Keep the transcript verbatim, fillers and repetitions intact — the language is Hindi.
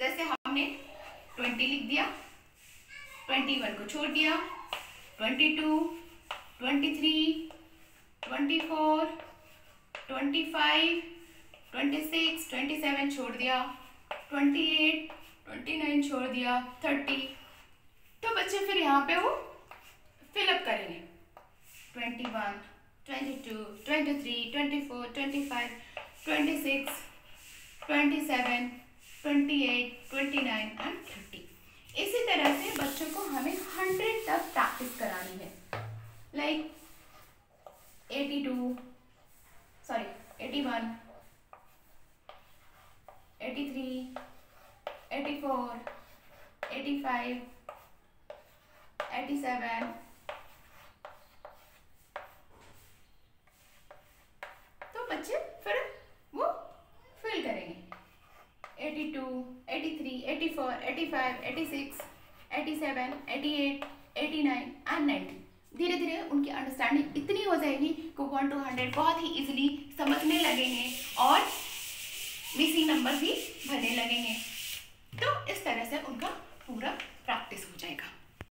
जैसे हमने ट्वेंटी लिख दिया, ट्वेंटी वन को छोड़ दिया, twenty two, twenty three, twenty four, twenty five, twenty six, twenty seven छोड़ दिया, ट्वेंटी एट, ट्वेंटी नाइन छोड़ दिया, थर्टी। तो बच्चे फिर यहाँ पे वो फिलअप करेंगे, twenty one, twenty two, twenty three, twenty four, twenty five, twenty six, twenty seven, twenty eight, twenty nine and thirty. इसी तरह से बच्चों को हमें हंड्रेड तक प्रैक्टिस करानी है, like eighty two, sorry eighty one, eighty three, eighty four, eighty five, eighty seven. तो बच्चे फिर वो फिल करेंगे, eighty two, eighty three, eighty four, eighty five, eighty six, eighty seven, eighty eight, eighty nine and ninety. धीरे धीरे उनकी अंडरस्टैंडिंग इतनी हो जाएगी कि वन टू हंड्रेड बहुत ही इजीली समझने लगेंगे और मिसिंग नंबर भी भरने लगेंगे। तो इस तरह से उनका पूरा प्रैक्टिस हो जाएगा।